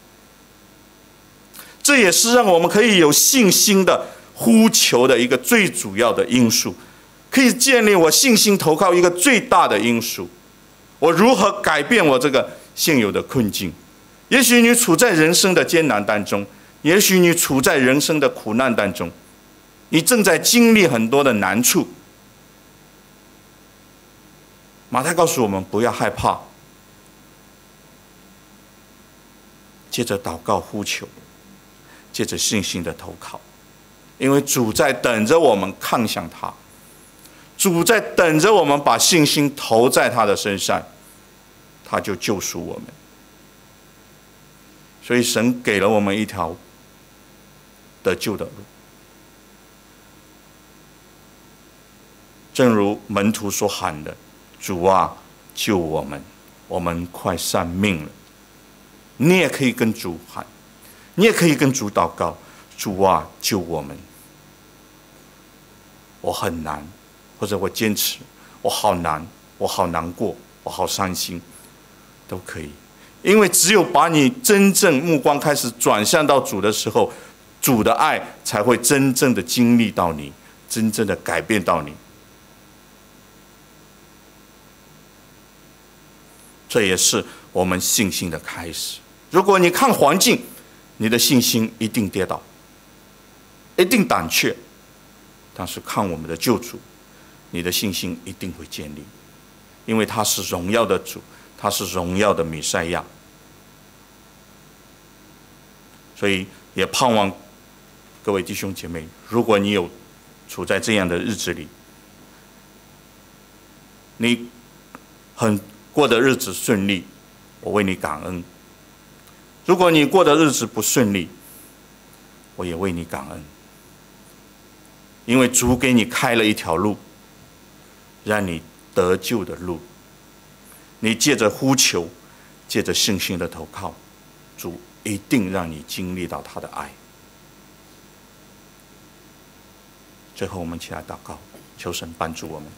这也是让我们可以有信心的呼求的一个最主要的因素，可以建立我信心投靠一个最大的因素。我如何改变我这个现有的困境？也许你处在人生的艰难当中，也许你处在人生的苦难当中，你正在经历很多的难处。马太告诉我们不要害怕，接着祷告呼求，接着信心的投靠，因为主在等着我们看向他，主在等着我们把信心投在他的身上，他就救赎我们。所以神给了我们一条得救的路，正如门徒所喊的：“主啊，救我们，我们快丧命了。”你也可以跟主喊，你也可以跟主祷告：“主啊，救我们！我很难，或者我坚持，我好难，我好难过，我好伤心，都可以。”因为只有把你真正目光开始转向到主的时候，主的爱才会真正的经历到你，真正的改变到你。这也是我们信心的开始。如果你看环境，你的信心一定跌倒，一定胆怯。但是看我们的救主，你的信心一定会建立，因为他是荣耀的主，他是荣耀的弥赛亚。所以也盼望各位弟兄姐妹，如果你有处在这样的日子里，你很过的日子顺利，我为你感恩；如果你过的日子不顺利，我也为你感恩，因为主给你开了一条路，让你得救的路。你借着呼求，借着信心的投靠，主一定让你经历到他的爱。最后我们一起来祷告，求神帮助我们。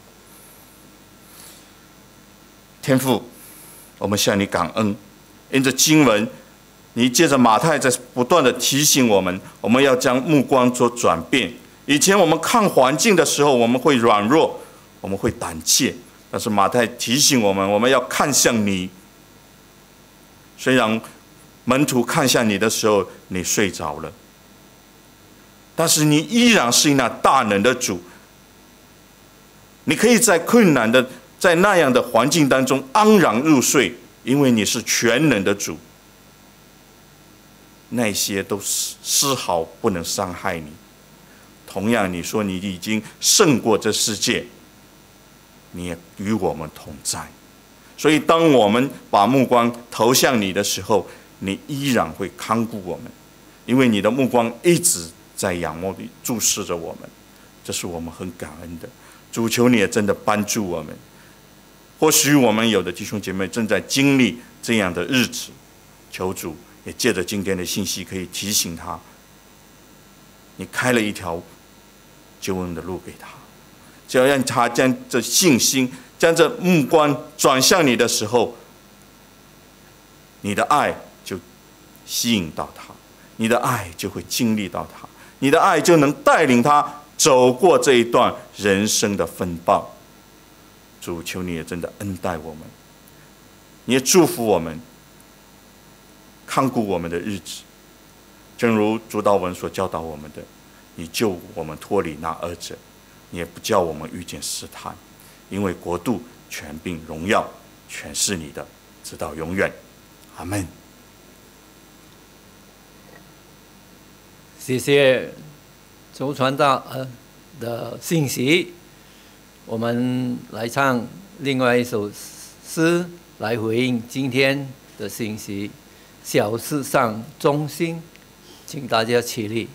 天父，我们向你感恩，因着经文，你借着马太在不断的提醒我们，我们要将目光做转变。以前我们看环境的时候，我们会软弱，我们会胆怯，但是马太提醒我们，我们要看向你。虽然门徒看向你的时候，你睡着了，但是你依然是那大能的主。你可以在困难的，在那样的环境当中安然入睡，因为你是全能的主。那些都丝毫不能伤害你。同样，你说你已经胜过这世界，你也与我们同在。所以，当我们把目光投向你的时候，你依然会看顾我们，因为你的目光一直在仰望地注视着我们，这是我们很感恩的。主，求你也真的帮助我们。或许我们有的弟兄姐妹正在经历这样的日子，求主也借着今天的信息，可以提醒他，你开了一条救恩的路给他，只要让他将这信心、将这目光转向你的时候，你的爱就吸引到他，你的爱就会经历到他，你的爱就能带领他走过这一段人生的风暴。主，求你也真的恩待我们，你也祝福我们，看顾我们的日子。正如主祷文所教导我们的，你救我们脱离那恶者，你也不叫我们遇见试探，因为国度、权柄、荣耀全是你的，直到永远。阿们。 谢谢周传道的信息。我们来唱另外一首诗来回应今天的信息。小事上忠心，请大家起立。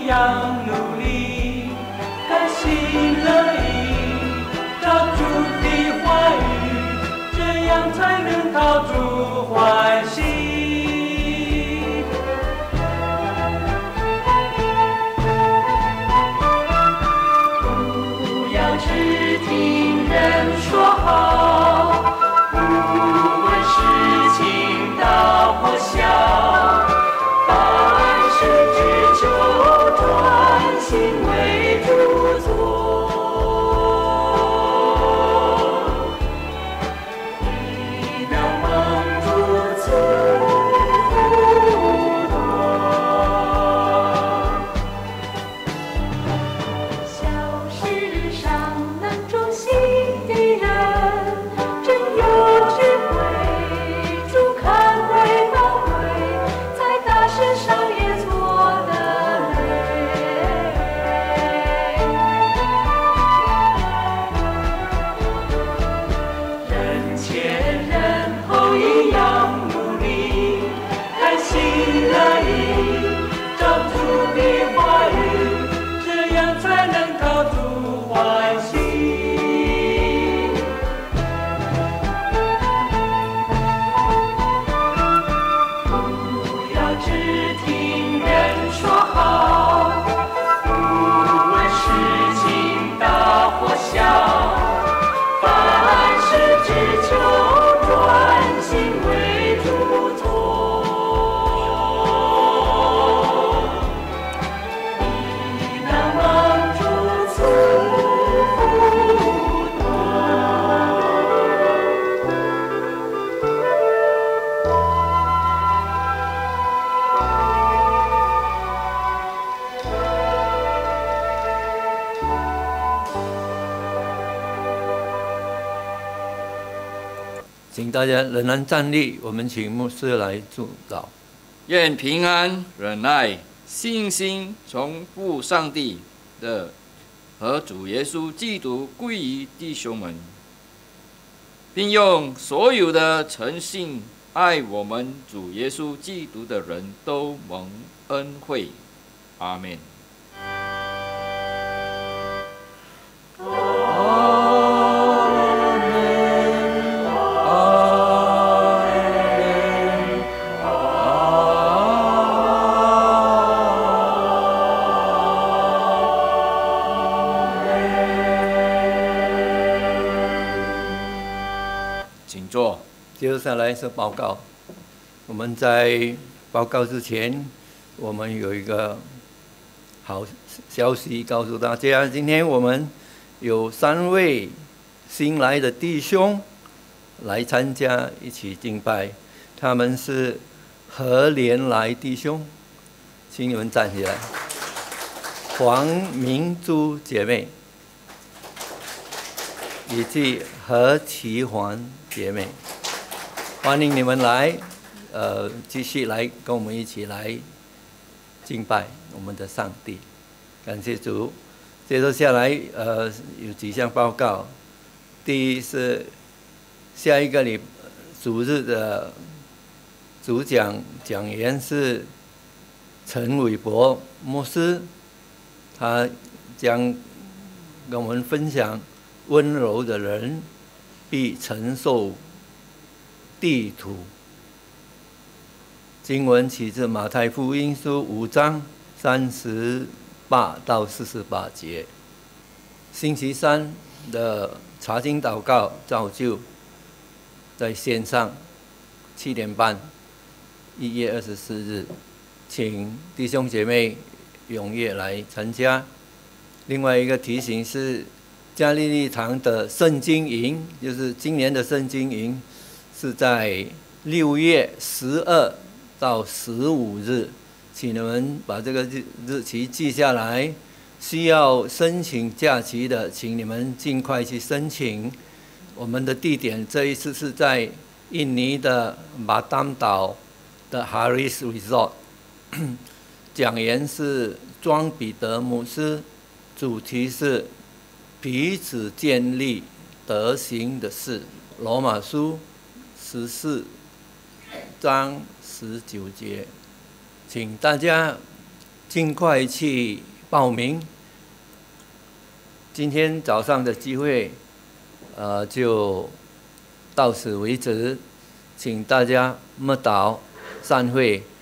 样努力，甘心乐意照主的话语，这样才能讨主欢喜。不要只听人说好，不问事情大或小，凡事只求专心为主做，必能蒙主赐福多。小事上能忠心的人，真有智慧，主看为宝贵，在大事上也做得累。人前人后一样努力，甘心乐意照主的话语，这样才能讨主欢喜。不要只听人说好，不问事情大或小，凡事只求专心为主做，必能蒙主赐福多。 请大家仍然站立，我们请牧师来祝祷。 愿平安、忍耐、信心从父上帝的和主耶稣基督归于弟兄们，并用所有的诚信爱我们主耶稣基督的人都蒙恩惠。阿们。 请坐。接下来是报告。我们在报告之前，我们有一个好消息告诉大家。今天我们有3位新来的弟兄来参加一起敬拜，他们是何连来弟兄，请你们站起来。黄明珠姐妹以及何启环姐妹，欢迎你们来，继续来跟我们一起来敬拜我们的上帝，感谢主。接着下来，有几项报告。第一是下一个主日的主讲员是陈伟博牧师，他将跟我们分享温柔的人必承受地土。经文起自马太福音书5章38到48节。星期三的查经祷告照旧在线上7点半，1月24日，请弟兄姐妹踊跃来参加。另外一个提醒是，加利利堂的圣经营，就是今年的圣经营，是在6月12到15日，请你们把这个日期记下来。需要申请假期的，请你们尽快去申请。我们的地点这一次是在印尼的马丹岛的 Harris Resort， 讲员是庄彼得牧师，主题是彼此建立德行的事。罗马书14章19节，请大家尽快去报名。今天早上的聚会，就到此为止，请大家默祷散会。